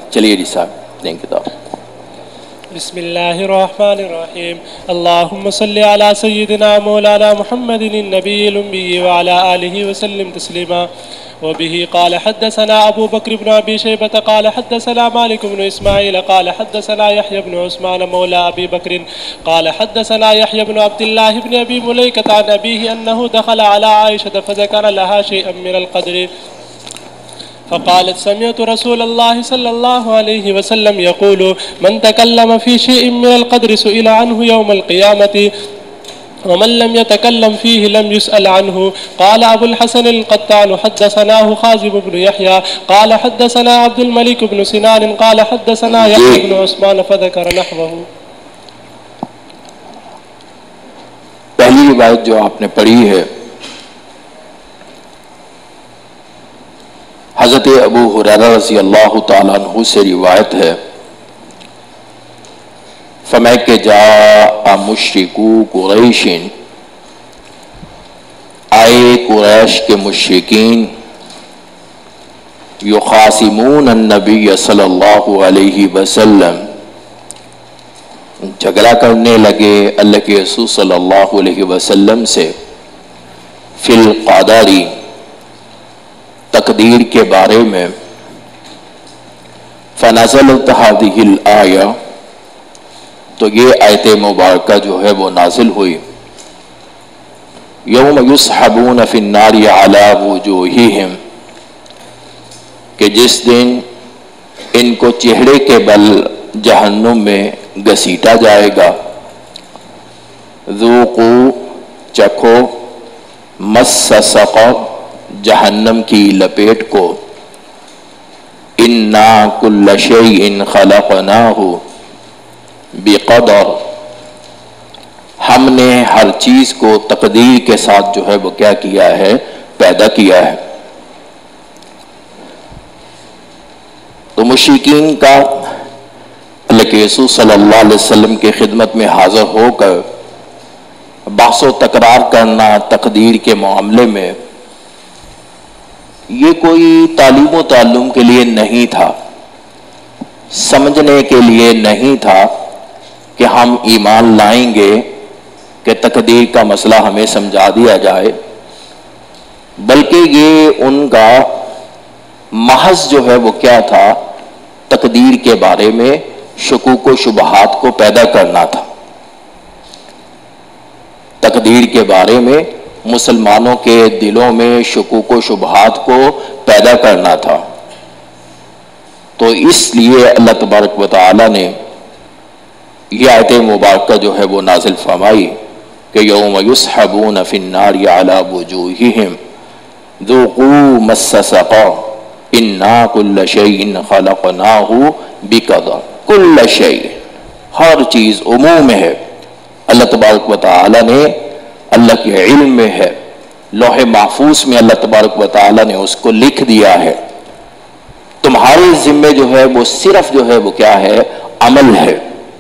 چلیے جی صاحب دیں کتاب. بسم اللہ الرحمن الرحیم. اللہم صلی علی سیدنا مولانا محمد النبی الأمی وعلی آلہ وسلم تسلیما. وبه قال حدثنا أبو بكر بن أبي شيبة قال حدثنا مالك بن إسماعيل قال حدثنا يحيى بن عثمان مولى أبي بكر قال حدثنا يحيى بن عبد الله بن أبي مليكة عن أبيه أنه دخل على عائشة فذكر لها شيئا من القدر فقالت سمعت رسول الله صلى الله عليه وسلم يقول من تكلم في شيء من القدر سئل عنه يوم القيامة ومن لم يتكلم فيه لم يسأل عنه. قال أبو الحسن القطان حدثناه خازب بن يحيى قال حدثنا عبد الملك بن سنان قال حدثنا يحيى بن عثمان فذكر نحوه. پہلی روایت جو آپ نے پڑھی ہے حضرت ابو ہریرہ رضی اللہ تعالیٰ عنہ سے روایت ہے. فرمائے کہ جاء مشرکو قریش، آئے قریش کے مشرکین، یخاصمون النبی صلی اللہ علیہ وسلم، جھگڑا کرنے لگے اللہ کے رسول صلی اللہ علیہ وسلم سے، فی القدر، تقدیر کے بارے میں. فنزلت هذه الآیہ، تو یہ آیت مبارکہ جو ہے وہ نازل ہوئی. یوم یسحبون فی النار علی وجوہہم، کہ جس دن ان کو چہرے کے بل جہنم میں گھسیٹا جائے گا. ذوقوا، چکھو، مس سقر، جہنم کی لپیٹ کو. انا کل شیء خلقناہ بقدر، ہم نے ہر چیز کو تقدیر کے ساتھ جو ہے وہ کیا کیا ہے، پیدا کیا ہے. تو مشرکین کا اللہ کے رسول صلی اللہ علیہ وسلم کی خدمت میں حاضر ہو کر بحث و تکرار کرنا تقدیر کے معاملے میں، یہ کوئی تعلیم و تعلم کے لیے نہیں تھا، سمجھنے کے لیے نہیں تھا کہ ہم ایمان لائیں گے کہ تقدیر کا مسئلہ ہمیں سمجھا دیا جائے، بلکہ یہ ان کا محض جو ہے وہ کیا تھا، تقدیر کے بارے میں شکوک و شبہات کو پیدا کرنا تھا. تقدیر کے بارے میں مسلمانوں کے دلوں میں شکوک و شبہات کو پیدا کرنا تھا. تو اس لیے اللہ تبارک و تعالی نے یہ آیت مبارکہ جو ہے وہ نازل فرمائی کہ یوم یسحبون فی النار علی وجوہہم ذوقوا مس سقر انا کل شیء خلقناہ بقدر. کل شیء، ہر چیز عموم ہے. اللہ تبارک و تعالی نے، اللہ کے علم میں ہے، لوح محفوظ میں اللہ تبارک و تعالی نے اس کو لکھ دیا ہے. تمہارے ذمے جو ہے وہ صرف جو ہے وہ کیا ہے، عمل ہے.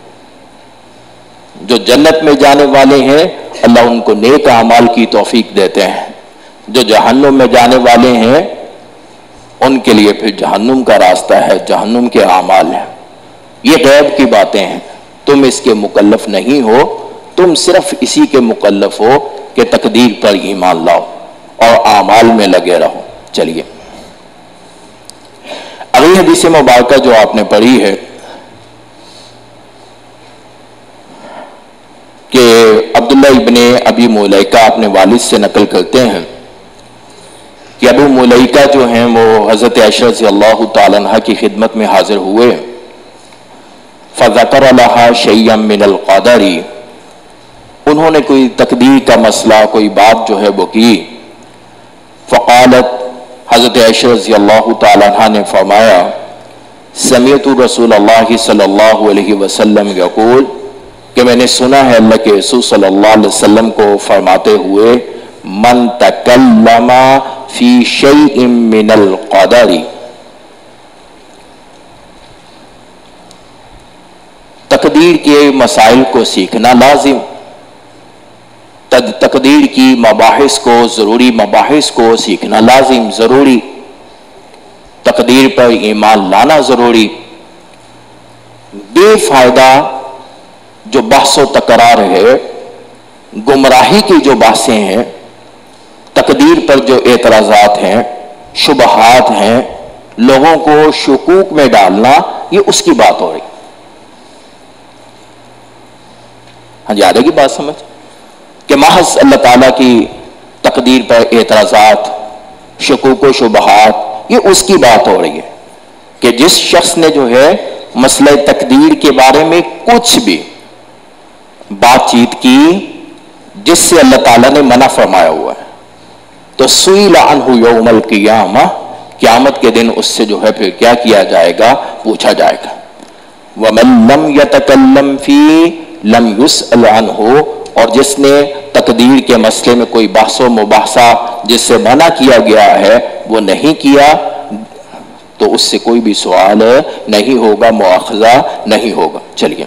جو جنت میں جانے والے ہیں اللہ ان کو نیک اعمال کی توفیق دیتے ہیں، جو جہنم میں جانے والے ہیں ان کے لیے پھر جہنم کا راستہ ہے، جہنم کے اعمال ہیں. یہ غیب کی باتیں ہیں، تم اس کے مکلف نہیں ہو، تم صرف اسی کے مکلف ہو کہ تقدیر پر ایمان لاؤ اور اعمال میں لگے رہو. چلیے اگلی حدیث مبارکہ جو آپ نے پڑھی ہے کہ عبداللہ ابن ابی ملیکہ اپنے والد سے نقل کرتے ہیں کہ ابو ملیکہ جو ہیں وہ حضرت عائشہ رضی اللہ تعالیٰ عنہ کی خدمت میں حاضر ہوئے. فذکر لها شیئا من القدر، انہوں نے کوئی تقدیر کا مسئلہ، کوئی بات جو ہے وہ کی. فقالت، حضرت عائشہ رضی اللہ تعالیٰ عنہ نے فرمایا سمعت رسول اللہ صلی اللہ علیہ وسلم یقول، کہ میں نے سنا ہے اللہ کے رسول صلی اللہ علیہ وسلم کو فرماتے ہوئے من تکلم فی شیء من القدر، تقدیر کے مسائل کو سیکھنا لازم، تقدیر کی مباحث کو، ضروری مباحث کو سیکھنا لازم، ضروری، تقدیر پر ایمان لانا ضروری. بے فائدہ جو بحث و تکرار ہے، گمراہی کی جو بحثیں ہیں، تقدیر پر جو اعتراضات ہیں، شبہات ہیں، لوگوں کو شکوک میں ڈالنا، یہ اس کی بات ہو رہی۔ ہاں جی، آ رہے گی بات سمجھ کہ محض اللہ تعالیٰ کی تقدیر پر اعتراضات، شکوک و شبہات، یہ اس کی بات ہو رہی ہے کہ جس شخص نے جو ہے مسئلہ تقدیر کے بارے میں کچھ بھی بات چیت کی جس سے اللہ تعالیٰ نے منع فرمایا ہوا ہے، تو سئل عنہ یوم القیامہ، قیامت کے دن اس سے جو ہے پھر کیا کیا جائے گا، پوچھا جائے گا۔ وَمَن لَّمْ يَتَكَلَّمْ فِي لَمْ يُسْأَلْ عَنْهُ، اور جس نے تقدیر کے مسئلے میں کوئی بحث و مباحثہ جس سے منع کیا گیا ہے وہ نہیں کیا، تو اس سے کوئی بھی سوال نہیں ہوگا، مؤاخذہ نہیں ہوگا۔ چلیے۔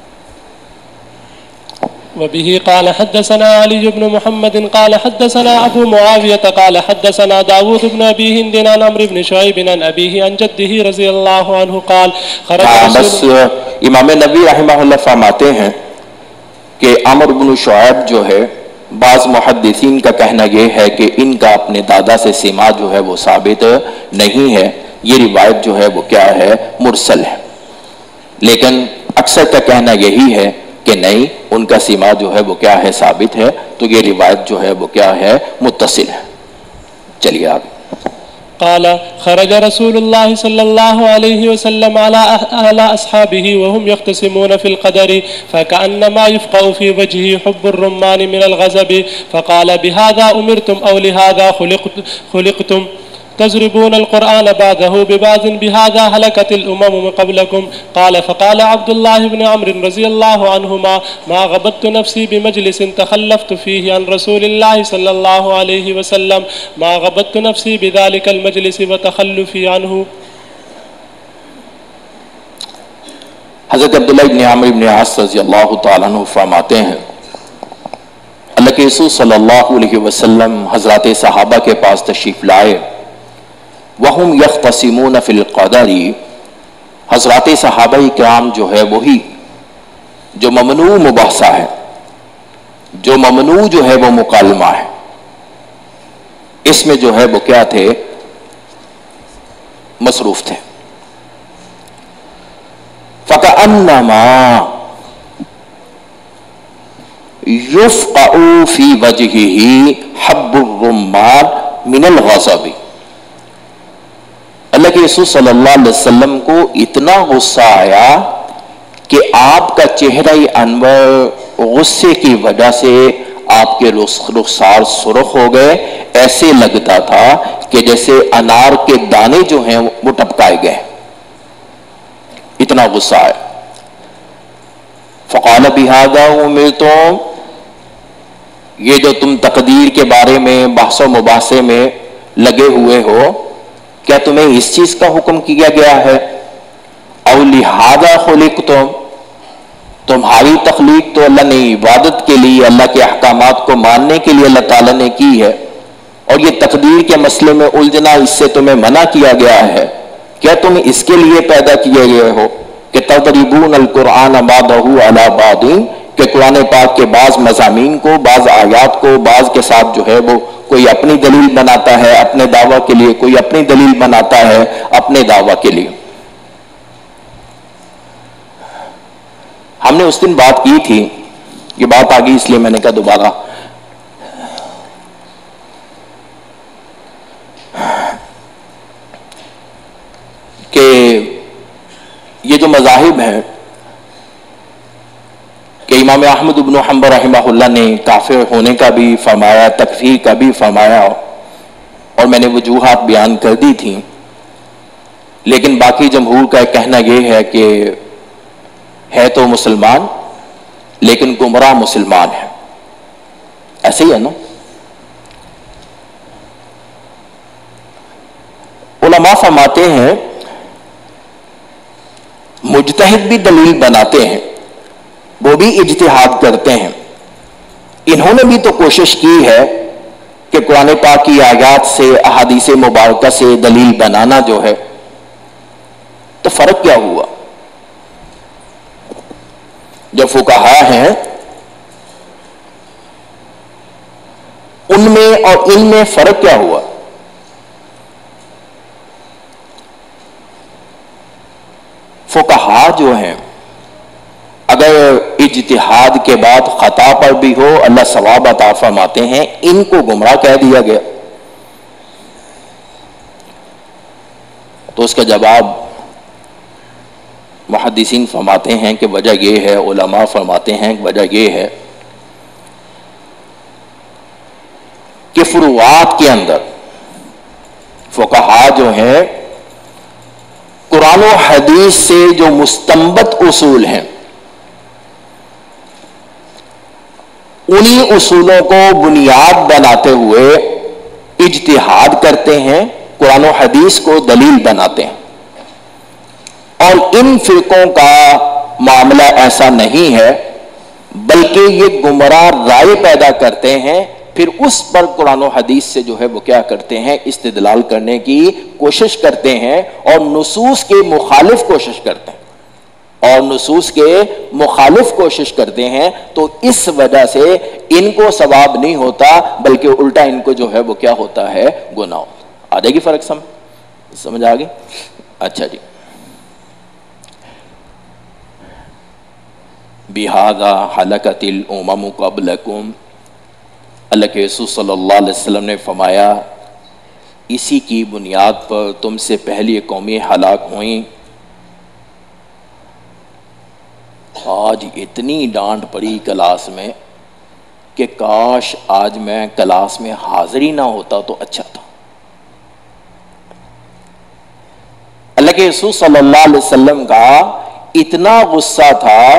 وبه قال حدثنا علي بن محمد قال حدثنا أبو معاوية قال حدثنا داود بن أبي هند عن عمرو بن شعيب عن أبيه عن جده رضي الله عنه قال بس امام نبی رحمہ اللہ فرماتے ہیں کہ عمرو بن شعیب جو ہے، بعض محدثین کا کہنا یہ ہے کہ ان کا اپنے دادا سے سماع جو ہے وہ ثابت نہیں ہے، یہ روایت جو ہے وہ کیا ہے، مرسل ہے، لیکن اکثر کا کہنا یہی ہے کہ نہیں، ان کا سماع جو ہے وہ کیا ہے، ثابت ہے، تو یہ روایت جو ہے وہ کیا ہے، متصل ہے۔ چلیے آگے۔ قال خرج رسول الله صلى الله عليه وسلم على أصحابه وهم يختصمون في القدر فكأنما يفقأ في وجهه حب الرمان من الغضب فقال بهذا أمرتم أو لهذا خلقتم تضربون القرآن بعده ببعض بهذا هلكت الأمم من قبلكم قال فقال عبد الله بن عمرو رضي الله عنهما ما غبطت نفسي بمجلس تخلفت فيه عن رسول الله صلى الله عليه وسلم ما غبطت نفسي بذلك المجلس وتخلفي عنه۔ حضرت عبداللہ ابن عمرو بن عاص رضی اللہ تعالیٰ عنہ فرماتے ہیں اللہ کے رسول صلی اللہ علیہ وسلم حضرات صحابہ کے پاس تشریف لائے، وَهُمْ يَخْتَصِمُونَ فِي الْقَدَرِ، حضرات صحابہ کرام جو ہے وہی جو ممنوع مباحثہ ہے، جو ممنوع جو ہے وہ مکالمہ ہے، اس میں جو ہے وہ کیا تھے، مصروف تھے۔ فَكَأَنَّمَا يُفْقَعُ فِي وَجْهِهِ حَبُّ الرُّمَّانِ مِنَ الْغَضَبِ، اللہ کے رسول صلی اللہ علیہ وسلم کو اتنا غصہ آیا کہ آپ کا چہرہ انور غصے کی وجہ سے آپ کے رخسار سرخ ہو گئے، ایسے لگتا تھا کہ جیسے انار کے دانے جو ہیں وہ ٹپکائے گئے، اتنا غصہ آیا۔ فقال بہذا امرتم، یہ جو تم تقدیر کے بارے میں بحث و مباحثے میں لگے ہوئے ہو، کیا تمہیں اس چیز کا حکم کیا گیا ہے؟ او لہذا خلقتم، تمہاری تخلیق تو اللہ نے عبادت کے لیے، اللہ کے احکامات کو ماننے کے لیے اللہ تعالیٰ نے کی ہے، اور یہ تقدیر کے مسئلے میں الجھنا اس سے تمہیں منع کیا گیا ہے، کیا تم اس کے لیے پیدا کیے گئے ہو کہ تضربون القرآن بعضہ علی بعض، کہ قرآن پاک کے بعض مضامین کو، بعض آیات کو بعض کے ساتھ جو ہے وہ کوئی اپنی دلیل بناتا ہے اپنے دعویٰ کے لیے، کوئی اپنی دلیل بناتا ہے اپنے دعویٰ کے لیے۔ ہم نے اس دن بات کی تھی، یہ بات آ گئی اس لیے میں نے کہا دوبارہ، کہ یہ جو مذاہب ہیں کہ امام احمد بن حنبل رحمہ اللہ نے کافر ہونے کا بھی فرمایا، تکفیر کا بھی فرمایا، اور میں نے وجوہات بیان کر دی تھی، لیکن باقی جمہور کا کہنا یہ ہے کہ ہے تو مسلمان لیکن گمراہ مسلمان ہے، ایسے ہی ہے نا۔ علماء فرماتے ہیں مجتہد بھی دلیل بناتے ہیں، وہ بھی اجتہاد کرتے ہیں، انہوں نے بھی تو کوشش کی ہے کہ قرآن پاک کی آیات سے، احادیث مبارکہ سے دلیل بنانا جو ہے، تو فرق کیا ہوا؟ فقہا ہیں ان میں اور ان میں فرق کیا ہوا؟ فقہا جو ہیں اگر اجتہاد کے بعد خطا پر بھی ہو اللہ ثواب عطا فرماتے ہیں، ان کو گمراہ کہہ دیا گیا، تو اس کا جواب محدثین فرماتے ہیں کہ وجہ یہ ہے، علماء فرماتے ہیں کہ وجہ یہ ہے کہ فروعات کے اندر فقہا جو ہیں قرآن و حدیث سے جو مستنبط اصول ہیں انہی اصولوں کو بنیاد بناتے ہوئے اجتہاد کرتے ہیں، قرآن و حدیث کو دلیل بناتے ہیں، اور ان فرقوں کا معاملہ ایسا نہیں ہے بلکہ یہ گمراہ رائے پیدا کرتے ہیں، پھر اس پر قرآن و حدیث سے جو ہے وہ کیا کرتے ہیں، استدلال کرنے کی کوشش کرتے ہیں اور نصوص کے مخالف کوشش کرتے ہیں، اور نصوص کے مخالف کوشش کرتے ہیں، تو اس وجہ سے ان کو ثواب نہیں ہوتا بلکہ الٹا ان کو جو ہے وہ کیا ہوتا ہے، گناہ ہوتا ہے۔ آ جائے گی فرق سمجھ آ گئی؟ اچھا جی، بِهَذَا حَلَكَتِ الْأُمَمُ قَبْلَكُمْ، اللہ کے رسول صلی اللہ علیہ وسلم نے فرمایا اسی کی بنیاد پر تم سے پہلی قومیں ہلاک ہوئیں۔ آج اتنی ڈانٹ پڑی کلاس میں کہ کاش آج میں کلاس میں حاضر ہی نہ ہوتا تو اچھا تھا۔ اللہ کے رسول صلی اللہ علیہ وسلم کا اتنا غصہ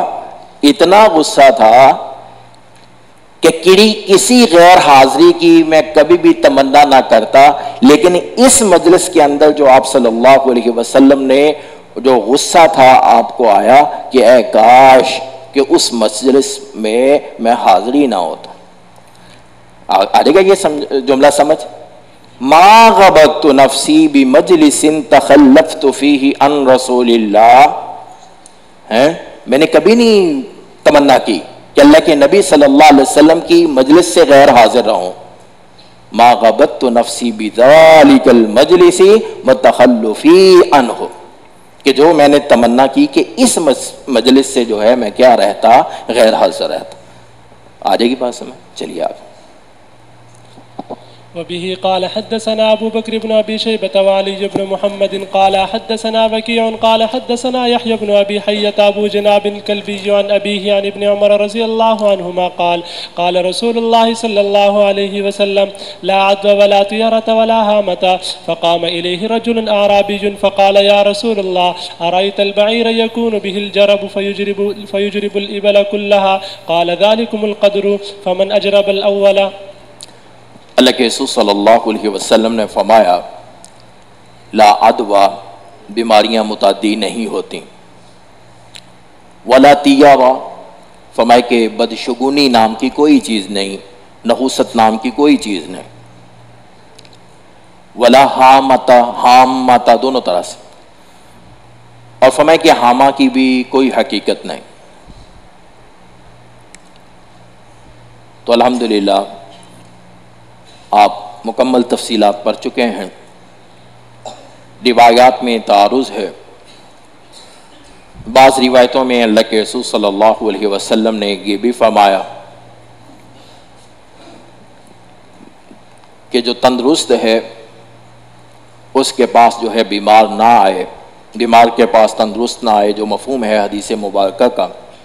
تھا کہ کسی غیر حاضری کی میں کبھی بھی تمنا نہ کرتا، لیکن اس مجلس کے اندر جو آپ صلی اللہ علیہ وسلم نے جو غصہ تھا آپ کو آیا کہ اے کاش کہ اس مجلس میں حاضری نہ ہوتا۔ آ جائے گا یہ جملہ سمجھ؟ ما غبت نفسی بمجلس تخلفت فیہ عن رسول اللہ، میں نے کبھی نہیں تمنا کی کہ اللہ کے نبی صلی اللہ علیہ وسلم کی مجلس سے غیر حاضر رہوں۔ ما غبت نفسی بذالک المجلس وتخلفی عنہ، کہ جو میں نے تمنا کی کہ اس مجلس سے جو ہے میں کیا رہتا، غیر حاضر رہتا۔ آ جائے گی بات سمجھ؟ چلیے آگے۔ وبه قال حدثنا أبو بكر بن أبي شيبة وعلي بن محمد قال حدثنا وكيع قال حدثنا يحيى بن أبي حية أبو جناب الكلبي عن أبيه عن ابن عمر رضي الله عنهما قال قال رسول الله صلى الله عليه وسلم لا عدوى ولا طيرة ولا هامة، فقام إليه رجل أعرابي فقال يا رسول الله أرأيت البعير يكون به الجرب فيجرب الإبل كلها؟ قال ذلكم القدر فمن أجرب الأول۔ اللہ کے رسول صلی اللہ علیہ وسلم نے فرمایا لا عدوى، بیماریاں متعدی نہیں ہوتی، ولا طیرہ، فرمایا کہ بدشگونی نام کی کوئی چیز نہیں، نحوست نام کی کوئی چیز نہیں، ولا حامتا دونوں طرح سے، اور فرمایا کہ حامہ کی بھی کوئی حقیقت نہیں۔ تو الحمدللہ آپ مکمل تفصیلات پڑھ چکے ہیں۔ روایات میں تعارض ہے، بعض روایتوں میں اللہ کے رسول صلی اللہ علیہ وسلم نے یہ بھی فرمایا کہ جو تندرست ہے اس کے پاس جو ہے بیمار نہ آئے، بیمار کے پاس تندرست نہ آئے، جو مفہوم ہے حدیث مبارکہ کا۔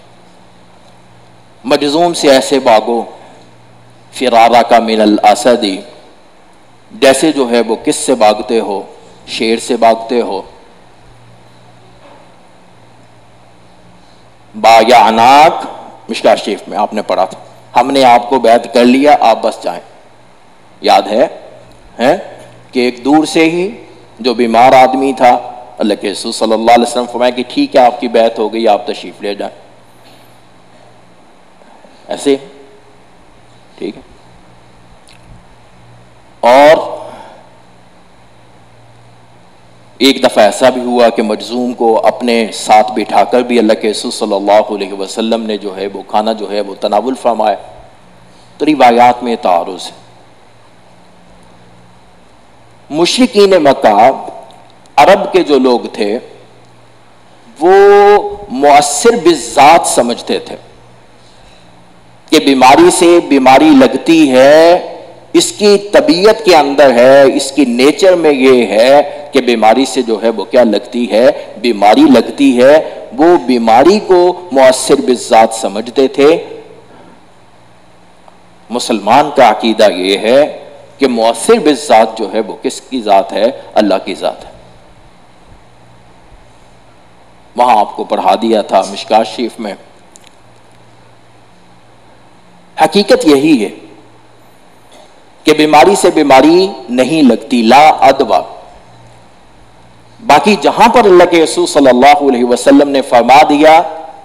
مجزوم سے ایسے باغو فرارہ کا من الاسدی، جیسے جو ہے وہ کس سے بھاگتے ہو، شیر سے بھاگتے ہو۔ بايعناک، مشکاہ شریف میں آپ نے پڑھا تھا، ہم نے آپ کو بیعت کر لیا، آپ بس جائیں۔ یاد ہے کہ ایک دور سے ہی جو بیمار آدمی تھا، اللہ کے رسول صلی اللہ علیہ وسلم فرمایا کہ ٹھیک ہے آپ کی بیعت ہو گئی، آپ تشریف لے جائیں۔ ایسے ٹھیک ہے۔ اور ایک دفعہ ایسا بھی ہوا کہ مجذوم کو اپنے ساتھ بٹھا کر بھی اللہ کے رسول صلی اللہ علیہ وسلم نے جو ہے وہ کھانا جو ہے وہ تناول فرمایا. تو روایات میں تعارض ہے. مشرکین مکہ عرب کے جو لوگ تھے وہ مؤثر بالذات سمجھتے تھے کہ بیماری سے بیماری لگتی ہے، اس کی طبیعت کے اندر ہے، اس کی نیچر میں یہ ہے کہ بیماری سے جو ہے وہ کیا لگتی ہے، بیماری لگتی ہے. وہ بیماری کو مؤثر بالذات سمجھتے تھے. مسلمان کا عقیدہ یہ ہے کہ مؤثر بالذات جو ہے وہ کس کی ذات ہے؟ اللہ کی ذات ہے. وہاں آپ کو پڑھا دیا تھا مشکات شریف میں. حقیقت یہی ہے کہ بیماری سے بیماری نہیں لگتی، لا ادوا. باقی جہاں پر اللہ کے رسول صلی اللہ علیہ وسلم نے فرما دیا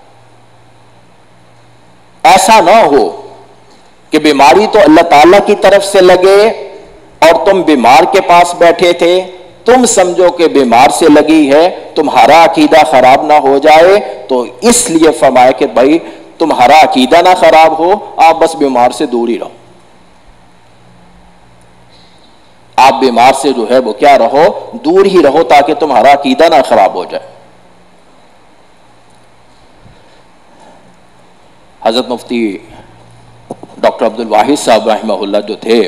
ایسا نہ ہو کہ بیماری تو اللہ تعالیٰ کی طرف سے لگے اور تم بیمار کے پاس بیٹھے تھے، تم سمجھو کہ بیمار سے لگی ہے، تمہارا عقیدہ خراب نہ ہو جائے. تو اس لیے فرمایا کہ بھائی تمہارا عقیدہ نہ خراب ہو، آپ بس بیمار سے دور ہی رہو. آپ بیمار سے جو ہے وہ کیا رہو؟ دور ہی رہو تاکہ تمہارا عقیدہ نہ خراب ہو جائے. حضرت مفتی ڈاکٹر عبد الواحد صاحب رحمہ اللہ جو تھے،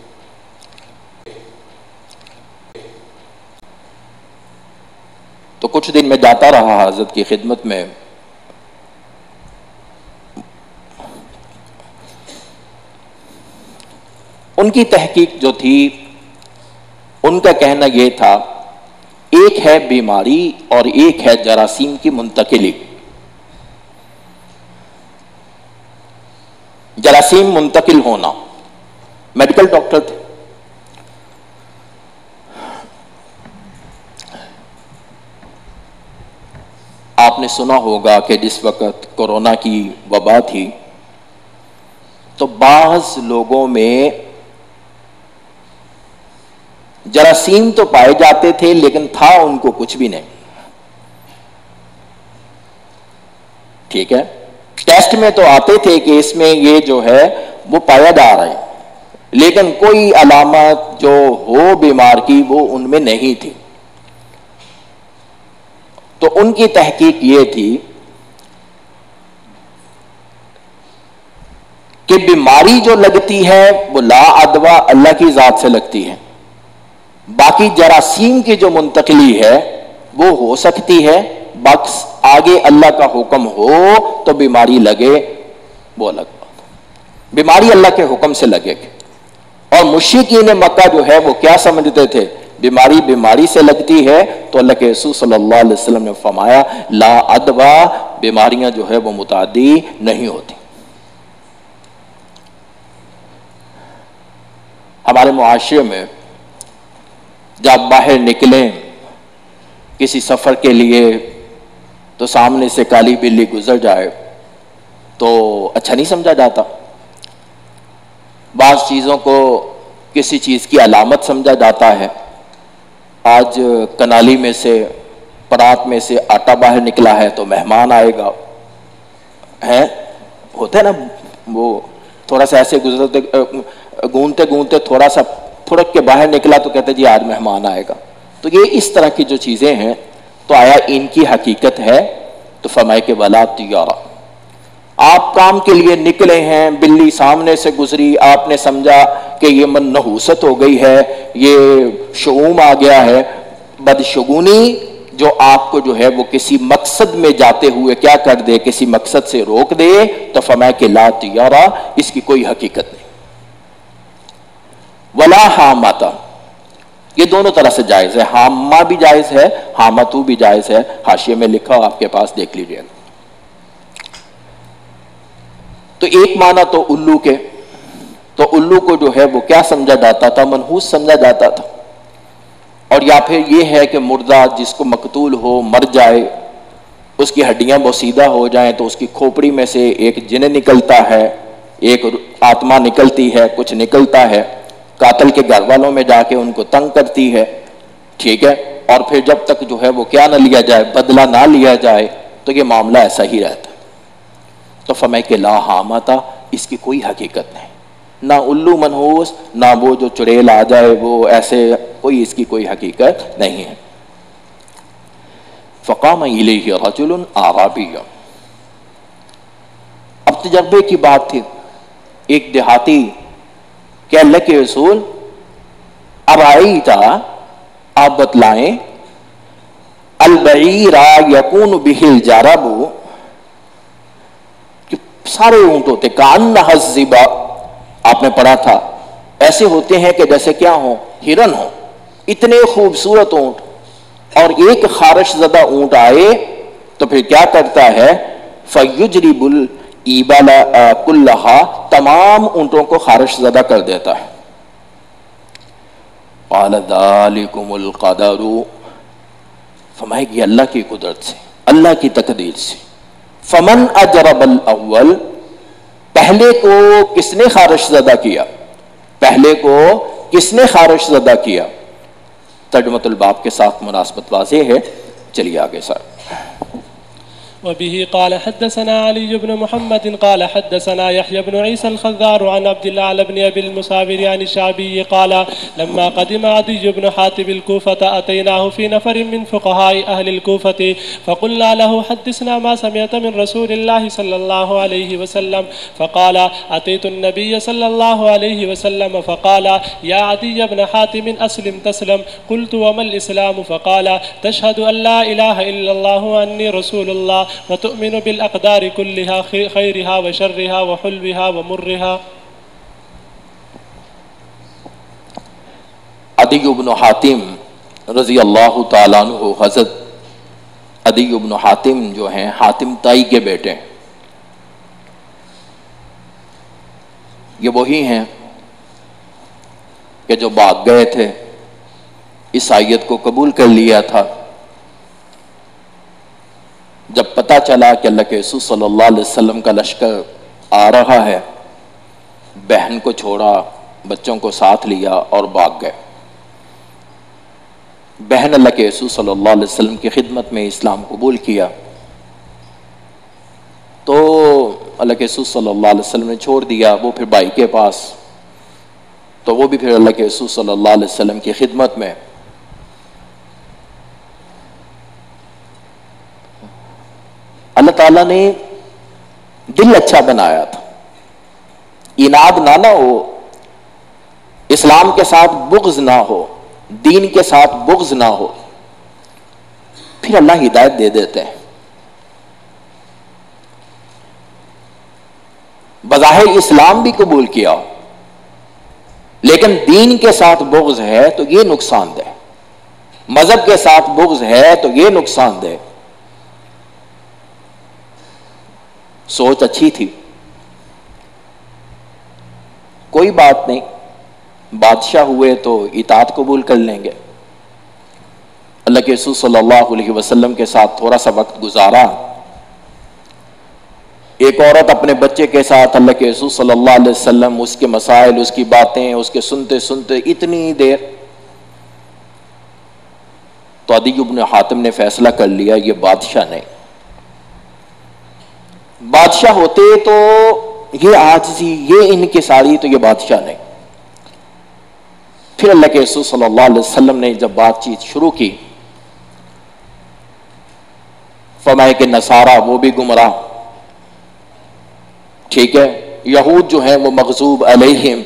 تو کچھ دن میں جاتا رہا حضرت کی خدمت میں. ان کی تحقیق جو تھی، ان کا کہنا یہ تھا ایک ہے بیماری اور ایک ہے جراثیم کی منتقلی. جراثیم منتقل ہونا. میڈیکل ڈاکٹر تھے. آپ نے سنا ہوگا کہ جس وقت کورونا کی وبا تھی تو بعض لوگوں میں جراثیم تو پائے جاتے تھے لیکن تھا ان کو کچھ بھی نہیں. ٹھیک ہے، ٹیسٹ میں تو آتے تھے کہ اس میں یہ جو ہے وہ پایا جا رہا ہے، لیکن کوئی علامت جو ہو بیمار کی وہ ان میں نہیں تھی. تو ان کی تحقیق یہ تھی کہ بیماری جو لگتی ہے وہ لا ادوا اللہ کی ذات سے لگتی ہے. باقی جراثیم کی جو منتقلی ہے وہ ہو سکتی ہے، بس آگے اللہ کا حکم ہو تو بیماری لگے وہ الگ بات. بیماری اللہ کے حکم سے لگے گی. اور مشرکین مکہ جو ہے وہ کیا سمجھتے تھے؟ بیماری بیماری سے لگتی ہے. تو اللہ کے رسول صلی اللہ علیہ وسلم نے فرمایا لا ادوا، بیماریاں جو ہے وہ متعدی نہیں ہوتی. ہمارے معاشرے میں جب باہر نکلیں کسی سفر کے لیے تو سامنے سے کالی بلی گزر جائے تو اچھا نہیں سمجھا جاتا. بعض چیزوں کو کسی چیز کی علامت سمجھا جاتا ہے. آج کنالی میں سے پرات میں سے آٹا باہر نکلا ہے تو مہمان آئے گا. ہوتا ہے نا، وہ تھوڑا سا ایسے گزرتے گونتے گونتے تھوڑا سا پھڑک کے باہر نکلا تو کہتے جی آج مہمان آئے گا. تو یہ اس طرح کی جو چیزیں ہیں تو آیا ان کی حقیقت ہے؟ تو فرمائے کہ ولا طیارہ، آپ کام کے لیے نکلے ہیں، بلی سامنے سے گزری، آپ نے سمجھا کہ یہ منحوست ہو گئی ہے، یہ شؤم آ گیا ہے، بدشگونی جو آپ کو جو ہے وہ کسی مقصد میں جاتے ہوئے کیا کر دے، کسی مقصد سے روک دے، تو فرمایا کہ لا طیارہ، اس کی کوئی حقیقت نہیں. ولا حامتا، یہ دونوں طرح سے جائز ہے. حامہ بھی جائز ہے، حامتو بھی جائز ہے. حاشیے میں لکھا آپ کے پاس دیکھ لیجئے. تو ایک معنی تو الو کے، تو الو کو جو ہے وہ کیا سمجھا جاتا تھا؟ منحوس سمجھا جاتا تھا. اور یا پھر یہ ہے کہ مردہ جس کو مقتول ہو، مر جائے، اس کی ہڈیاں بوسیدہ ہو جائیں تو اس کی کھوپڑی میں سے ایک جن نکلتا ہے، ایک آتما نکلتی ہے، کچھ نکلتا ہے، قاتل کے گھر والوں میں جا کے ان کو تنگ کرتی ہے. ٹھیک ہے، اور پھر جب تک جو ہے وہ کیا نہ لیا جائے، بدلہ نہ لیا جائے، تو یہ معاملہ ایسا ہی رہتا ہے۔ تو فرمائے کہ لا حامتا، اس کی کوئی حقیقت نہیں، نہ الو منحوس، نہ وہ جو چڑیل آ جائے وہ ایسے، کوئی اس کی کوئی حقیقت نہیں ہے۔ فقام الیہ رجل اعرابی، اب تجربے کی بات تھی، ایک دیہاتی کہ اللہ کے رسول ارائیتا، آپ بتلائیں، البعیرا یکون بہ الجرب، کہ سارے اونٹ ہوتے کأنہا الظبا، آپ نے پڑھا تھا ایسے ہوتے ہیں کہ جیسے کیا ہوں، ہرن ہوں، اتنے خوبصورت اونٹ، اور ایک خارش زدہ اونٹ آئے تو پھر کیا کرتا ہے، فیجرب الایبل کلہا، تمام اونٹوں کو خارش زدہ کر دیتا ہے۔ قال ذالکم القدر، فرمائے کہ اللہ کی قدرت سے، اللہ کی تقدیر سے۔ فمن اجرب الاول، پہلے کو کس نے خارش زدہ کیا، پہلے کو کس نے خارش زدہ کیا؟ ترجمۃ الباب کے ساتھ مناسبت واضح ہے، چلیے آگے سر۔ وبه قال حدثنا علي بن محمد قال حدثنا يحيى بن عيسى الخذار عن عبد الله بن أبي المصابر عن الشعبي قال لما قدم عدي بن حاتم الكوفة أتيناه في نفر من فقهاء أهل الكوفة فقلنا له حدثنا ما سمعت من رسول الله صلى الله عليه وسلم، فقال أتيت النبي صلى الله عليه وسلم فقال يا عدي بن حاتم أسلم تسلم، قلت وما الإسلام؟ فقال تشهد أن لا إله إلا الله وأني رسول الله وتؤمن بالأقدار كلها خيرها وشرها وحلوها ومرها۔ عدی بن حاتم رضی اللہ تعالیٰ عنہ، حضرت عدی بن حاتم جو ہیں حاتم تائی کے بیٹے ہیں، یہ وہی ہیں کہ جو بھاگ گئے تھے، عیسائیت کو قبول کر لیا تھا۔ جب پتہ چلا کہ اللہ کے رسول صلی اللہ علیہ وسلم کا لشکر آ رہا ہے، بہن کو چھوڑا، بچوں کو ساتھ لیا اور بھاگ گئے۔ بہن اللہ کے رسول صلی اللہ علیہ وسلم کی خدمت میں اسلام قبول کیا، تو اللہ کے رسول صلی اللہ علیہ وسلم نے چھوڑ دیا، وہ پھر بھائی کے پاس، تو وہ بھی پھر اللہ کے رسول صلی اللہ علیہ وسلم کی خدمت میں۔ اللہ تعالیٰ نے دل اچھا بنایا تھا، اناد نہ ہو، اسلام کے ساتھ بغض نہ ہو، دین کے ساتھ بغض نہ ہو، پھر اللہ ہدایت دے دیتے ہیں۔ بظاہر اسلام بھی قبول کیا لیکن دین کے ساتھ بغض ہے تو یہ نقصان دہ، مذہب کے ساتھ بغض ہے تو یہ نقصان دہ۔ سوچ اچھی تھی، کوئی بات نہیں، بادشاہ ہوئے تو اطاعت قبول کر لیں گے۔ اللہ کے رسول صلی اللہ علیہ وسلم کے ساتھ تھوڑا سا وقت گزارا، ایک عورت اپنے بچے کے ساتھ اللہ کے رسول صلی اللہ علیہ وسلم، اس کے مسائل، اس کی باتیں، اس کے سنتے سنتے اتنی دیر، تو عدی بن حاتم نے فیصلہ کر لیا یہ بادشاہ نہیں، بادشاہ ہوتے تو یہ عاجزی، یہ انکساری، تو یہ بادشاہ نہیں۔ پھر اللہ کے رسول صلی اللہ علیہ وسلم نے جب بات چیت شروع کی، فرمایا کہ نصارہ وہ بھی گمراہ، ٹھیک ہے، یہود جو ہیں وہ مغضوب علیہم،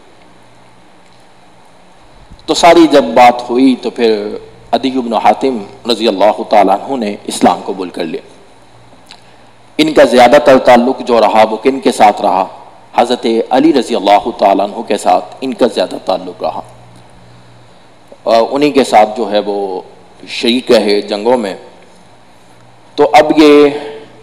تو ساری جب بات ہوئی تو پھر عدی بن حاتم رضی اللہ تعالیٰ عنہ نے اسلام قبول کر لیا۔ ان کا زیادہ تر تعلق جو رہا وہ کن کے ساتھ رہا؟ حضرت علی رضی اللہ تعالیٰ عنہ کے ساتھ ان کا زیادہ تعلق رہا، انہی کے ساتھ جو ہے وہ شریک رہے جنگوں میں۔ تو اب یہ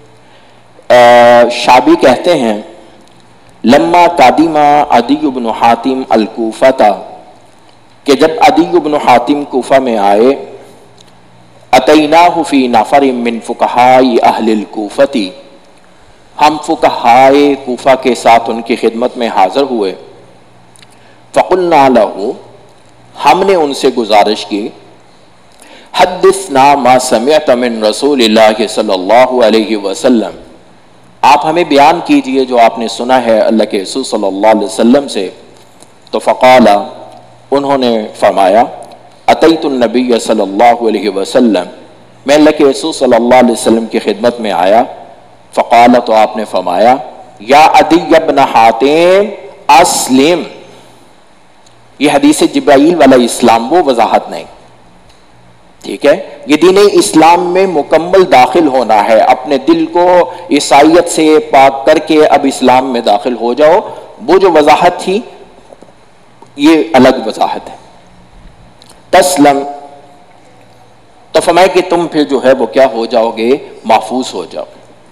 شعبی کہتے ہیں لما قادم عدی بن حاتم الکوفہ، کہ جب عدی بن حاتم کوفہ میں آئے، اتیناہ فی نفر من فقہاء اہل الکوفہ، ہم فقہائے کوفہ کے ساتھ ان کی خدمت میں حاضر ہوئے۔ فقلنا لہ، ہم نے ان سے گزارش کی، حدثنا ما سمعت من رسول اللہ صلی اللہ علیہ وسلم، آپ ہمیں بیان کیجئے جو آپ نے سنا ہے اللہ کے رسول صلی اللہ علیہ وسلم سے۔ تو فقال، انہوں نے فرمایا، اتیت النبی صلی اللہ علیہ وسلم، میں اللہ کے رسول صلی اللہ علیہ وسلم کی خدمت میں آیا۔ فقال، تو آپ نے فرمایا، یا عدی بن حاتم اسلم، یہ حدیث جبرائیل والا اسلام، وہ وضاحت نہیں، ٹھیک ہے؟ یہ دین اسلام میں مکمل داخل ہونا ہے، اپنے دل کو عیسائیت سے پاک کر کے اب اسلام میں داخل ہو جاؤ، وہ جو وضاحت تھی یہ الگ وضاحت ہے۔ تسلم، تو فرمائے کہ تم پھر جو ہے وہ کیا ہو جاؤ گے؟ محفوظ ہو جاؤ۔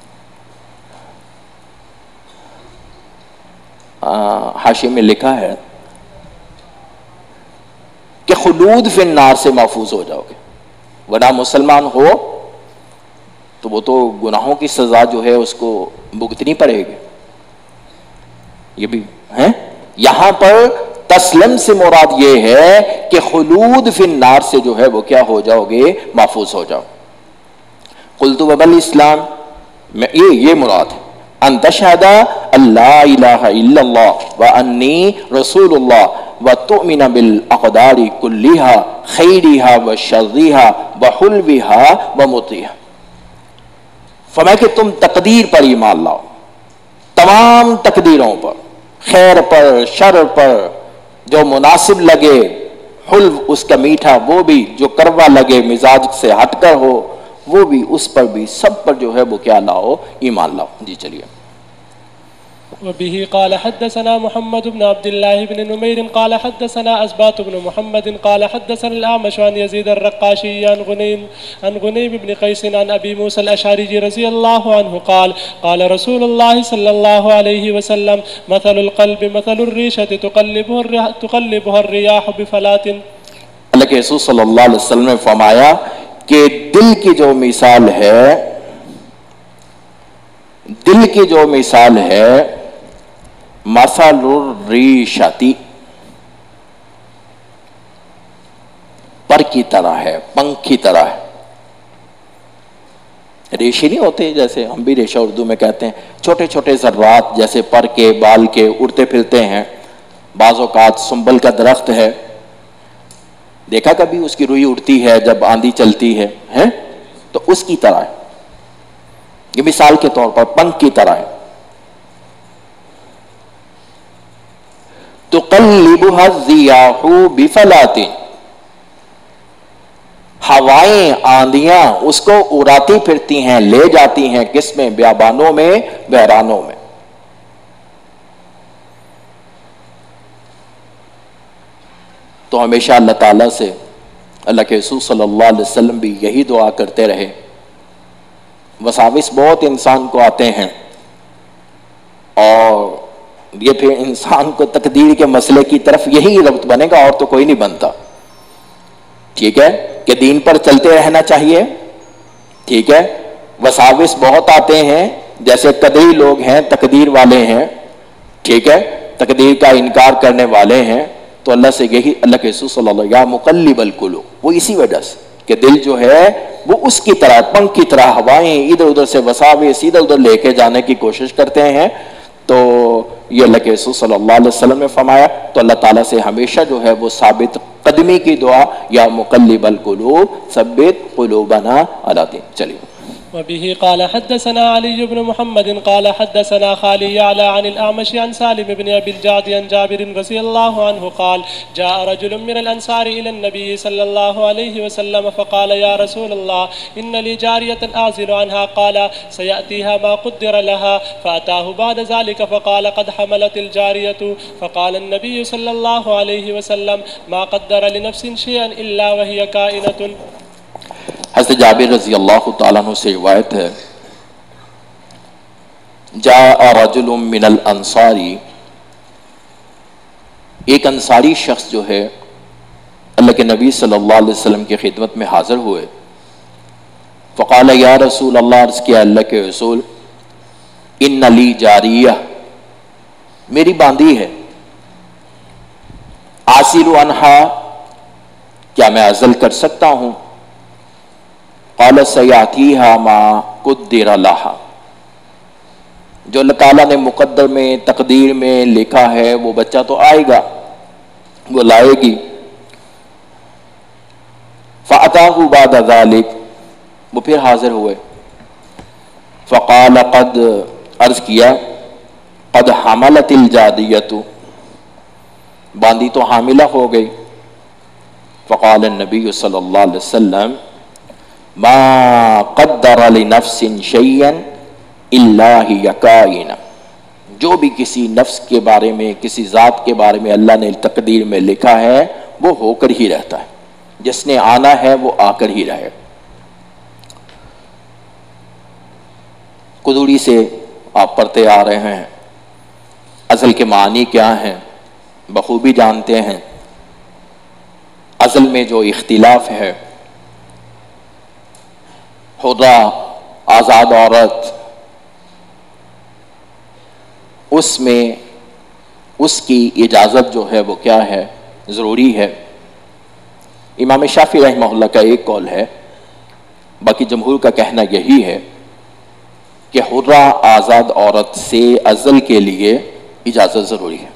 حاشیے میں لکھا ہے کہ خلود فی النار سے محفوظ ہو جاؤ گے، ورنہ مسلمان ہو تو وہ تو گناہوں کی سزا جو ہے اس کو بھگتنی پڑے گی۔ یہ بھی ہے یہاں پر تسلم سے مراد یہ ہے کہ خلود فی النار سے جو ہے وہ کیا ہو جاؤ گے؟ محفوظ ہو جاؤ۔ قلت وبل اسلام، یہ مراد ہے، ان تشہد اللہ الہ الا اللہ وانی رسول اللہ وتؤمن بالاقدار کلھا خیرھا وشرھا وحلوھا ومرھا، فرمایا کہ تم تقدیر پر ایمان لاؤ، تمام تقدیروں پر، خیر پر شر پر، جو مناسب لگے، حلو اس کا میٹھا وہ بھی، جو کروا لگے مزاج سے ہٹ کر ہو وہ بھی، اس پر بھی، سب پر جو ہے وہ کیا لاؤ؟ ایمان لاؤ۔ جی چلیے۔ وبه قال حدثنا محمد بن عبد الله بن نمير قال حدثنا أسباط بن محمد قال حدثنا الأعمش عن يزيد الرقاشي عن غنيم بن قيس عن أبي موسى الأشعري رضي الله عنه قال قال رسول الله صلى الله عليه وسلم مثل القلب مثل الريشة تقلبها الرياح بفلات۔ اللہ کے رسول صلی اللہ علیہ وسلم نے فرمایا کہ دل کی جو مثال ہے، دل کی جو مثال ہے، مثل الریشتی، پر کی طرح ہے، پنکھ کی طرح ہے۔ ریشے نہیں ہوتے جیسے ہم بھی ریشہ اردو میں کہتے ہیں، چھوٹے چھوٹے ذرات جیسے پر کے بال کے اڑتے پھرتے ہیں۔ بعض اوقات سنبل کا درخت ہے، دیکھا کبھی اس کی روئی اڑتی ہے جب آندھی چلتی ہے تو اس کی طرح ہے، یہ مثال کے طور پر پنکھ کی طرح ہے۔ تقلبها الرياح بفلات، ہوائیں آندیاں اس کو اڑاتی پھرتی ہیں، لے جاتی ہیں، کس میں؟ بیابانوں میں، بحرانوں میں۔ تو ہمیشہ اللہ تعالیٰ سے، اللہ کے رسول صلی اللہ علیہ وسلم بھی یہی دعا کرتے رہے۔ وساوس بہت انسان کو آتے ہیں اور یہ پھر انسان کو تقدیر کے مسئلے کی طرف یہی ربط بنے گا، اور تو کوئی نہیں بنتا، ٹھیک ہے؟ کہ دین پر چلتے رہنا چاہیے، ٹھیک ہے؟ وساوس بہت آتے ہیں، جیسے قدری لوگ ہیں، تقدیر والے ہیں، ٹھیک ہے؟ تقدیر کا انکار کرنے والے ہیں، تو اللہ سے یہی، اللہ کے رسول صلی اللہ علیہ وسلم، یا مقلب القلوب، وہ اسی وجہ سے کہ دل جو ہے وہ اس کی طرح، پنکھ کی طرح، ہوائیں ادھر ادھر سے وساوس ادھر ادھر لے کے جانے کی کوشش کرتے ہیں۔ تو یہ اللہ کے رسول صلی اللہ علیہ وسلم نے فرمایا، تو اللہ تعالیٰ سے ہمیشہ جو ہے وہ ثابت قدمی کی دعا، یا مقلب القلوب ثبت قلوبنا علی دین۔ چلیے۔ وبه قال حدثنا علي بن محمد قال حدثنا خالي يعلى عن الأعمش عن سالم بن أبي الجعد عن جابر رضي الله عنه قال جاء رجل من الأنصار إلى النبي صلى الله عليه وسلم فقال يا رسول الله إن لي جارية أعزل عنها قال سيأتيها ما قدر لها فأتاه بعد ذلك فقال قد حملت الجارية فقال النبي صلى الله عليه وسلم ما قدر لنفس شيئا إلا وهي كائنة۔ حضرت جابر رضی اللہ تعالیٰ عنہ سے روایت ہے، جاء رجل من الانصار، ایک انصاری شخص جو ہے اللہ کے نبی صلی اللہ علیہ وسلم کی خدمت میں حاضر ہوئے۔ فقال یا رسول اللہ، عرض کیا اللہ کے رسول، ان لی جاریہ، میری باندی ہے، عاصل عنہا، کیا میں عزل کر سکتا ہوں؟ قال سیاتیہا ما قدر لہا، جو اللہ تعالیٰ نے مقدر میں تقدیر میں لکھا ہے وہ بچہ تو آئے گا، وہ لائے گی۔ فَأَتَاهُ بَعْدَ ذَلِكَ، وہ پھر حاضر ہوئے۔ فقال قد، عرض کیا قد حملت الجادیۃ، باندی تو حاملہ ہو گئی۔ فقال النبی صلی اللہ علیہ وسلم ما قدر لنفس شیئا الا ہی کائن، جو بھی کسی نفس کے بارے میں، کسی ذات کے بارے میں اللہ نے تقدیر میں لکھا ہے وہ ہو کر ہی رہتا ہے، جس نے آنا ہے وہ آ کر ہی رہے۔ قدوری سے آپ پڑھتے آ رہے ہیں، ازل کے معنی کیا ہیں بخوبی جانتے ہیں۔ ازل میں جو اختلاف ہے، حرہ آزاد عورت، اس میں اس کی اجازت جو ہے وہ کیا ہے، ضروری ہے۔ امام شافعی رحمہ اللہ کا ایک قول ہے، باقی جمہور کا کہنا یہی ہے کہ حرہ آزاد عورت سے ازل کے لیے اجازت ضروری ہے۔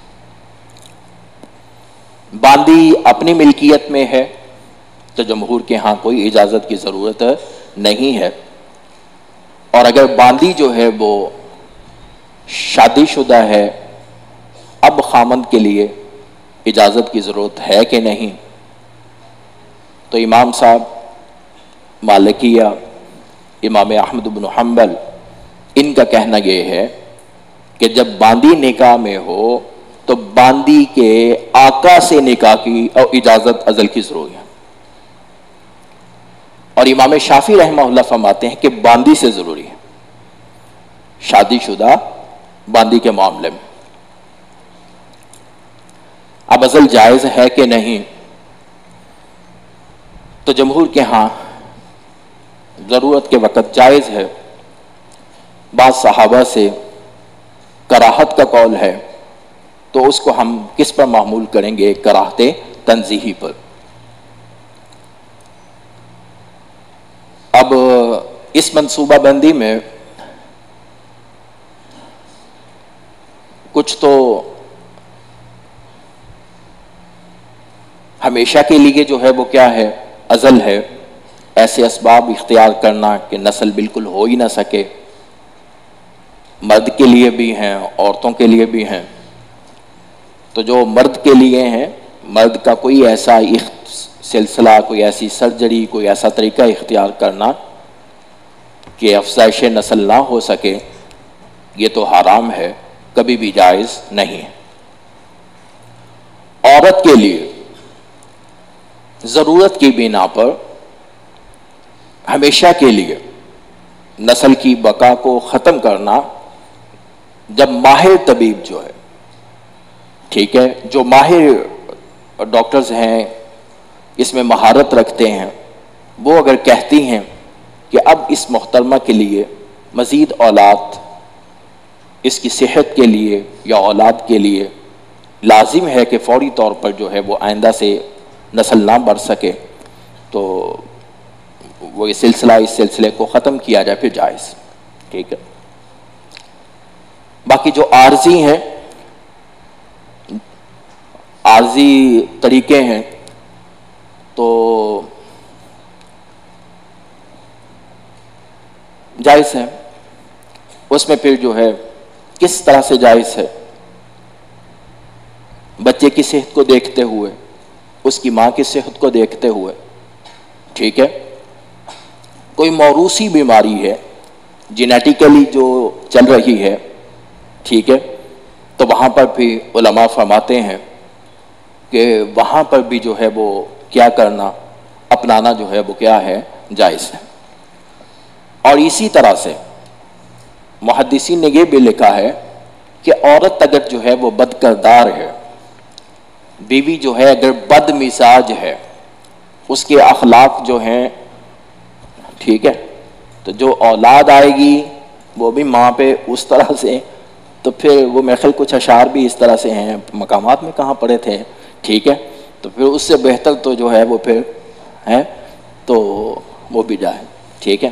باندی اپنی ملکیت میں ہے تو جمہور کے ہاں کوئی اجازت کی ضرورت نہیں ہے، اور اگر باندی جو ہے وہ شادی شدہ ہے، اب خامند کے لیے اجازت کی ضرورت ہے کہ نہیں؟ تو امام صاحب مالکیہ، امام احمد بن حنبل، ان کا کہنا یہ ہے کہ جب باندی نکاح میں ہو تو باندی کے آقا سے نکاح کی اور اجازت ازل کی ضروری ہے، اور امام شافعی رحمہ اللہ فرماتے ہیں کہ باندی سے ضروری ہے، شادی شدہ باندی کے معاملے میں۔ اب ازل جائز ہے کہ نہیں؟ تو جمہور کے ہاں ضرورت کے وقت جائز ہے۔ بعض صحابہ سے کراہت کا قول ہے، تو اس کو ہم کس پر معمول کریں گے؟ کراہت تنزیہی پر۔ اب اس منصوبہ بندی میں کچھ تو ہمیشہ کے لیے جو ہے وہ کیا ہے، ازل ہے، ایسے اسباب اختیار کرنا کہ نسل بالکل ہو ہی نہ سکے، مرد کے لیے بھی ہیں عورتوں کے لیے بھی ہیں۔ تو جو مرد کے لیے ہیں، مرد کا کوئی ایسا سلسلہ، کوئی ایسی سرجری، کوئی ایسا طریقہ اختیار کرنا کہ افزائش نسل نہ ہو سکے، یہ تو حرام ہے، کبھی بھی جائز نہیں ہے۔ عورت کے لیے ضرورت کی بنا پر ہمیشہ کے لیے نسل کی بقا کو ختم کرنا، جب ماہر طبیب جو ہے، ٹھیک ہے، جو ماہر ڈاکٹرز ہیں، اس میں مہارت رکھتے ہیں، وہ اگر کہتی ہیں کہ اب اس محترمہ کے لیے مزید اولاد، اس کی صحت کے لیے یا اولاد کے لیے لازم ہے کہ فوری طور پر جو ہے وہ آئندہ سے نسل نہ بڑھ سکے، تو وہ اس سلسلے کو ختم کیا جائے، پھر جائز، ٹھیک ہے۔ باقی جو عارضی ہیں، عارضی طریقے ہیں، تو جائز ہے۔ اس میں پھر جو ہے کس طرح سے جائز ہے؟ بچے کی صحت کو دیکھتے ہوئے، اس کی ماں کی صحت کو دیکھتے ہوئے، ٹھیک ہے۔ کوئی موروثی بیماری ہے، جینیٹیکلی جو چل رہی ہے، ٹھیک ہے، تو وہاں پر بھی علماء فرماتے ہیں کہ وہاں پر بھی جو ہے وہ کیا کرنا، اپنانا جو ہے وہ کیا ہے، جائز ہے۔ اور اسی طرح سے محدثین نے یہ بھی لکھا ہے کہ عورت اگر جو ہے وہ بد کردار ہے، بیوی جو ہے اگر بد مزاج ہے، اس کے اخلاق جو ہیں، ٹھیک ہے، تو جو اولاد آئے گی وہ بھی ماں پہ اس طرح سے، تو پھر وہ میرے خیال کچھ اشعار بھی اس طرح سے ہیں، مقامات میں کہاں پڑے تھے، ٹھیک ہے، تو پھر اس سے بہتر تو جو ہے وہ پھر ہے، تو وہ بھی جائز، ٹھیک ہے.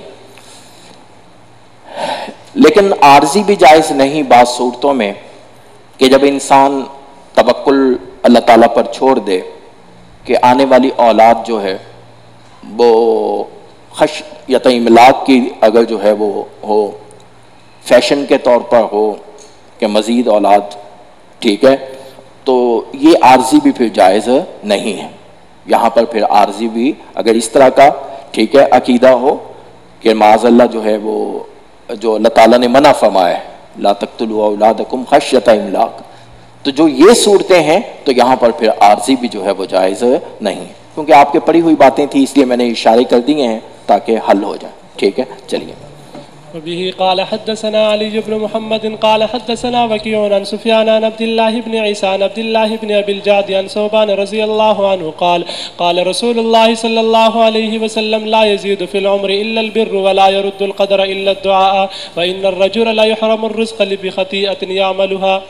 لیکن عارضی بھی جائز نہیں بعض صورتوں میں، کہ جب انسان توکل اللہ تعالیٰ پر چھوڑ دے کہ آنے والی اولاد جو ہے وہ خشیت املاک کی اگر جو ہے وہ ہو، فیشن کے طور پر ہو کہ مزید اولاد، ٹھیک ہے، تو یہ عارضی بھی پھر جائز نہیں ہے. یہاں پر پھر عارضی بھی اگر اس طرح کا، ٹھیک ہے، عقیدہ ہو کہ معاذ اللہ جو ہے وہ جو اللہ تعالیٰ نے منع فرمایا ہے لا تقتلوا اولادکم خشیۃ املاق، تو جو یہ صورتیں ہیں تو یہاں پر پھر عارضی بھی جو ہے وہ جائز نہیں، کیونکہ آپ کے پڑھی ہوئی باتیں تھیں اس لیے میں نے اشارے کر دیے ہیں تاکہ حل ہو جائے. ٹھیک ہے، چلیے. وبه قال حدثنا علي بن محمد قال حدثنا وكيع عن سفيان عن عبد الله بن عيسى عن عبد الله بن ابي الجعد عن ثوبان رضي الله عنه قال قال رسول الله صلى الله عليه وسلم لا يزيد في العمر الا البر ولا يرد القدر الا الدعاء وان الرجل لا يحرم الرزق بخطيئة يعملها.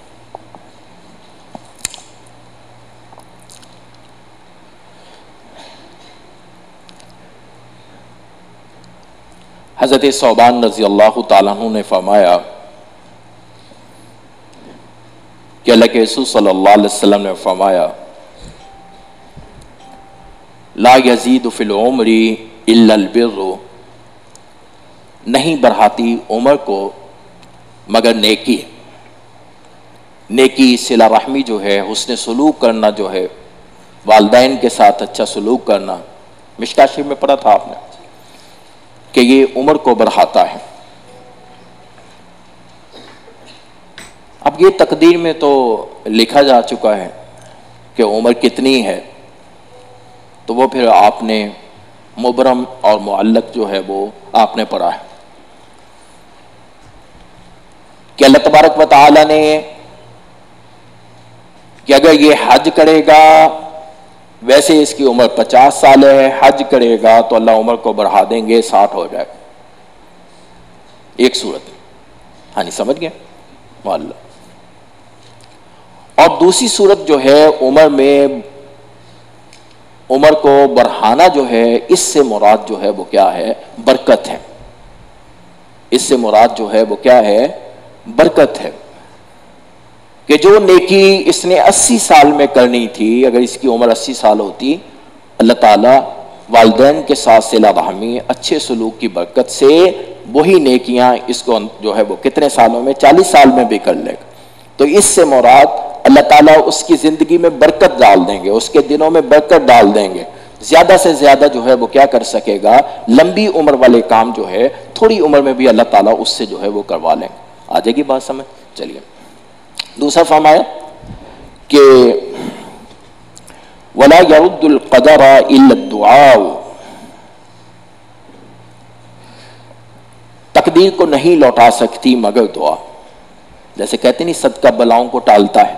حضرت ثوبان رضی اللہ تعالیٰ عنہ نے فرمایا کہ اللہ کے رسول صلی اللہ علیہ وسلم نے فرمایا لا یزید فی العمر الا البر، نہیں بڑھاتی عمر کو مگر نیکی. نیکی صلہ رحمی جو ہے، حسن سلوک کرنا جو ہے، والدین کے ساتھ اچھا سلوک کرنا، مشکاہ شریف میں پڑھا تھا آپ نے کہ یہ عمر کو بڑھاتا ہے. اب یہ تقدیر میں تو لکھا جا چکا ہے کہ عمر کتنی ہے، تو وہ پھر آپ نے مبرم اور معلق جو ہے وہ آپ نے پڑھا ہے کہ اللہ تبارک و تعالی نے کہ اگر یہ حج کرے گا، ویسے اس کی عمر 50 سال ہے، حج کرے گا تو اللہ عمر کو بڑھا دیں گے، 60 ہو جائے گا. ایک صورت، ہاں نہیں سمجھ گئے معلق. اور دوسری صورت جو ہے عمر میں، عمر کو بڑھانا جو ہے، اس سے مراد جو ہے وہ کیا ہے؟ برکت ہے. اس سے مراد جو ہے وہ کیا ہے؟ برکت ہے. کہ جو نیکی اس نے 80 سال میں کرنی تھی، اگر اس کی عمر 80 سال ہوتی، اللہ تعالیٰ والدین کے ساتھ صلہ رحمی، اچھے سلوک کی برکت سے وہی نیکیاں اس کو جو ہے وہ کتنے سالوں میں؟ 40 سال میں بھی کر لے گا. تو اس سے مراد اللہ تعالیٰ اس کی زندگی میں برکت ڈال دیں گے، اس کے دنوں میں برکت ڈال دیں گے، زیادہ سے زیادہ جو ہے وہ کیا کر سکے گا؟ لمبی عمر والے کام جو ہے تھوڑی عمر میں بھی اللہ تعالیٰ اس سے جو ہے وہ کروا لیں گے. آ جائے گی بات سمجھ؟ چلیے. دوسرا فرمایا کہ وَلَا يَرُدُّ الْقَدَرَ إِلَّا الدُّعَاءُ، تقدیر کو نہیں لوٹا سکتی مگر دعا. جیسے کہتے نہیں صدقہ بلاؤں کو ٹالتا ہے،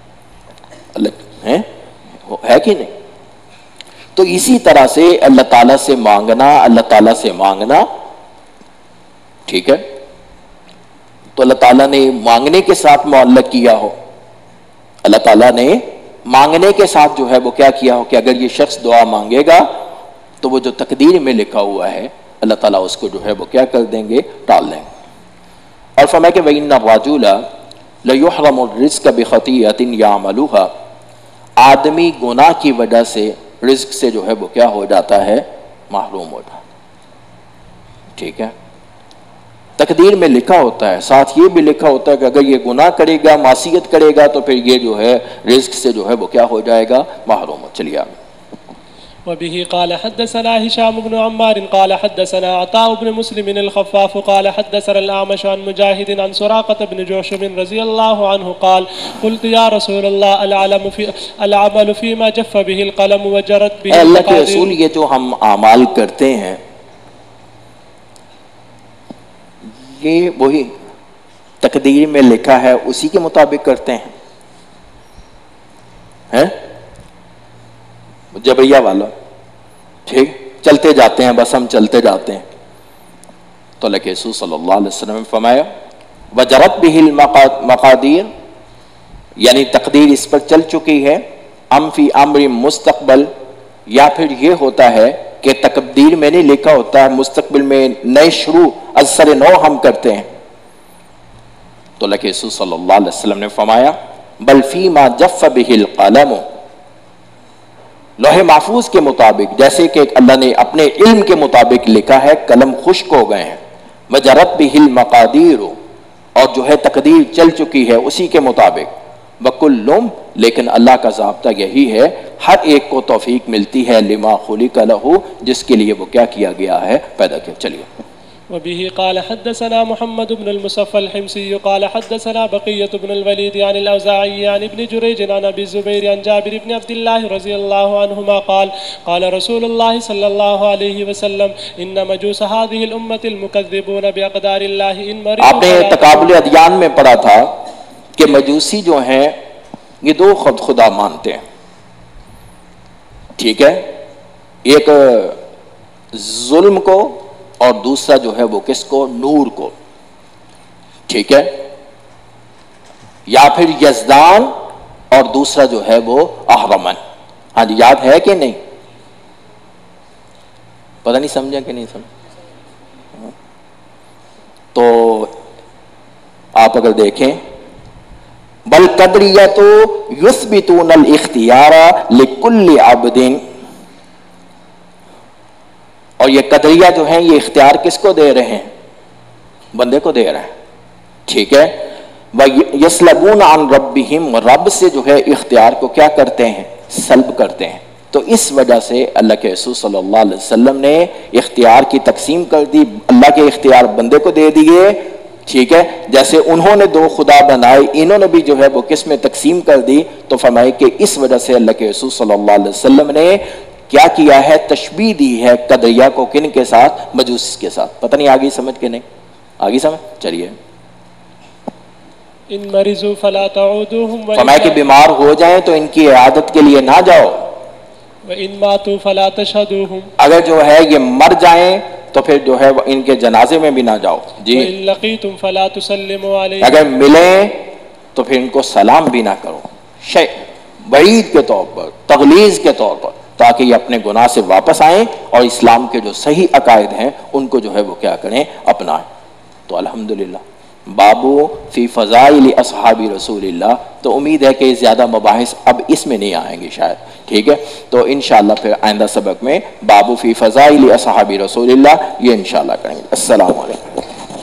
ہے کہ نہیں؟ تو اسی طرح سے اللہ تعالیٰ سے مانگنا، اللہ تعالیٰ سے مانگنا، ٹھیک ہے، تو اللہ تعالیٰ نے مانگنے کے ساتھ معلق کیا ہو، اللہ تعالیٰ نے مانگنے کے ساتھ جو ہے وہ کیا کیا ہو کہ اگر یہ شخص دعا مانگے گا تو وہ جو تقدیر میں لکھا ہوا ہے اللہ تعالیٰ اس کو جو ہے وہ کیا کر دیں گے؟ ٹال دیں گے. اور فرمایا کہ وَإِنَّ الرَّجُلَ لَيُحْرَمُ الرِّزْقَ بِخَطِيئَةٍ يَعْمَلُهَا، آدمی گناہ کی وجہ سے رزق سے جو ہے وہ کیا ہو جاتا ہے؟ محروم ہو جاتا. ٹھیک ہے، تقدیر میں لکھا ہوتا ہے، ساتھ یہ بھی لکھا ہوتا ہے کہ اگر یہ گناہ کرے گا، معصیت کرے گا تو پھر یہ جو ہے رزق سے جو ہے وہ کیا ہو جائے گا؟ محروم ہو. چلیے آگے. وبه قال حدثنا هشام بن عمار قال حدثنا عطاء بن مسلم الخفاف قال حدثنا الأعمش عن مجاهد عن سراقة بن جوشم رضي الله عنه قال قلت يا رسول الله العمل فيما جف به القلم وجرت به اللہ کے رسول، یہ جو ہم اعمال کرتے ہیں یہ وہی تقدیر میں لکھا ہے اسی کے مطابق کرتے ہیں؟ جبریہ والا، ٹھیک، چلتے جاتے ہیں، بس ہم چلتے جاتے ہیں. تو اللہ کے رسول صلی اللہ علیہ وسلم نے فرمایا وجرت به المقادیر، یعنی تقدیر اس پر چل چکی ہے. ام فی امر مستقبل، یا پھر یہ ہوتا ہے کہ تقدیر میں نہیں لکھا ہوتا ہے مستقبل میں نئے شروع از سر نو ہم کرتے ہیں. تو اللہ کے رسول صلی اللہ علیہ وسلم نے فرمایا بل فیما جف بہ القلم، لوح محفوظ کے مطابق جیسے کہ اللہ نے اپنے علم کے مطابق لکھا ہے، قلم خشک ہو گئے ہیں. وجرت بہ المقادیر، اور جو ہے تقدیر چل چکی ہے اسی کے مطابق. وکلم، لیکن اللہ کا ضابطہ یہی ہے ہر ایک کو توفیق ملتی ہے لما خلق لہ، جس کے لیے وہ کیا کیا گیا ہے، پیدا کیا. چلیے. وبه قال حدثنا محمد بن المصفى الحمصي قال حدثنا بقية بن الوليد عن الأوزاعي عن ابن جريج عن أبي الزبير عن جابر بن عبد الله رضي الله عنهما قال قال رسول الله صلى الله عليه وسلم إن مجوس هذه الأمة المكذبون بأقدار الله إن مرضوا. آپ نے تقابل ادیان میں پڑھا تھا کہ مجوسی جو ہیں یہ دو خدا مانتے ہیں. ٹھیک ہے، ایک ظلم کو اور دوسرا جو ہے وہ کس کو، نور کو. ٹھیک ہے، یا پھر یزدان اور دوسرا جو ہے وہ اہرمن. ہاں جی، یاد ہے کہ نہیں؟ پتہ نہیں سمجھا کہ نہیں سمجھا. تو آپ اگر دیکھیں بل قدریۃ یثبتون الاختیار لکل عبد، اور یہ قدریہ جو ہیں یہ اختیار کس کو دے رہے ہیں؟ بندے کو دے رہے ہیں. ٹھیک ہے. وَيَسْلَبُونَ عَنْ رَبِّهِمْ، رب سے جو ہے اختیار کو کیا کرتے ہیں؟ سلب کرتے ہیں. تو اس وجہ سے اللہ کے رسول صلی اللہ علیہ وسلم نے اختیار کی تقسیم کر دی. اللہ کے اختیار بندے کو دے دیے. ٹھیک ہے، جیسے انہوں نے دو خدا بنائے، انہوں نے بھی جو ہے وہ کس میں تقسیم کر دی. تو فرمائے کہ اس وجہ سے اللہ کے رسول صلی اللہ علیہ وسلم نے کیا کیا ہے؟ تشبیہ دی ہے قدریہ کو کن کے ساتھ؟ مجوس کے ساتھ. پتہ نہیں آگئی سمجھ کے نہیں آگئی سمجھ. چلیے. ان مرضوا فلا تعودوهم، فرمایا کہ بیمار ہو جائیں تو ان کی عیادت کے لیے نہ جاؤ. وان ماتوا فلا تشهدوهم، اگر جو ہے یہ مر جائیں تو پھر جو ہے ان کے جنازے میں بھی نہ جاؤ. جی. وان لقيتم فلا تسلموا عليهم، اگر ملیں تو پھر ان کو سلام بھی نہ کرو. وعید کے طور پر، تغلیظ کے طور پر، تاکہ یہ اپنے گناہ سے واپس آئیں اور اسلام کے جو صحیح عقائد ہیں ان کو جو ہے وہ کیا کریں؟ اپنائیں. تو الحمدللہ بابو فی فضائل اصحاب رسول اللہ. تو امید ہے کہ زیادہ مباحث اب اس میں نہیں آئیں گے شاید. ٹھیک ہے، تو انشاءاللہ پھر آئندہ سبق میں بابو فی فضائل اصحاب رسول اللہ یہ انشاءاللہ کریں گے. السلام علیکم.